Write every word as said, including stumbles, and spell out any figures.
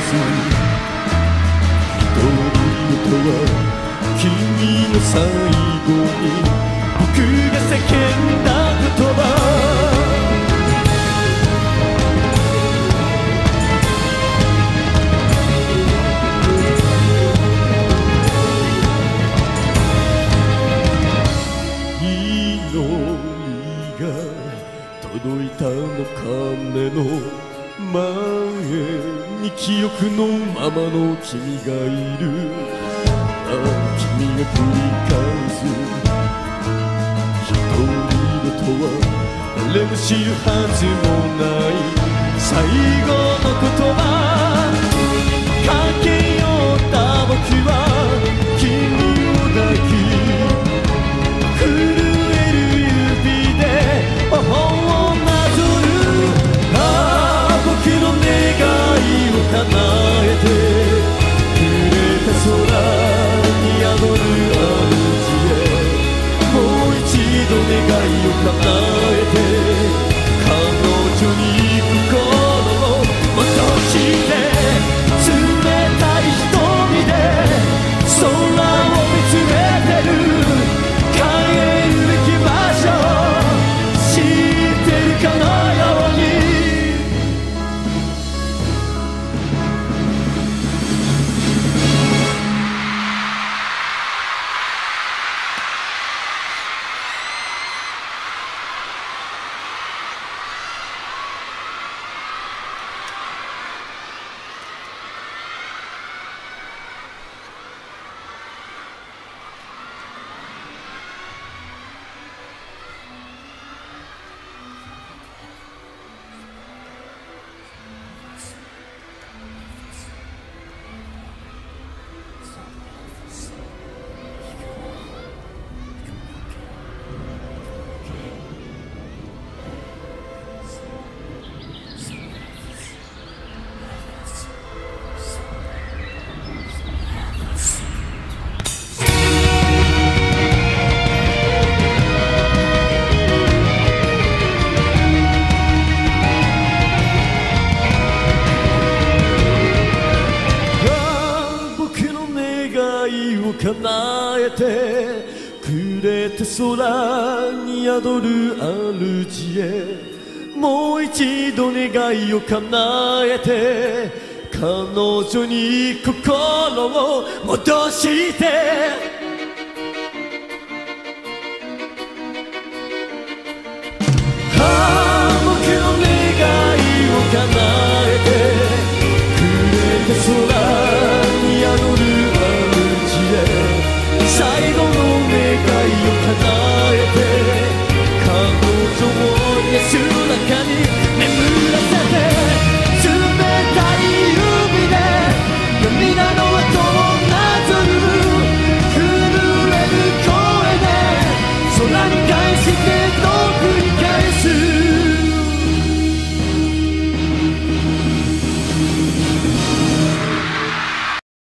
独り言は君の最後に僕が叫んだ言葉。届いたのかねの前に記憶のままの君がいる。ああ君が繰り返す独り言は誰も知るはずもない最後の言葉。駆け寄った僕は君を抱き震える指で頬を叶えてくれた空に宿る主へもう一度願いを叶えて彼女に心を戻して冷たい瞳で空を見つめてる。帰るべき場所知ってるかのように叶えてくれた空に宿る主へもう一度願いを叶えて彼女に心を戻してああ僕の願いを叶えてくれた空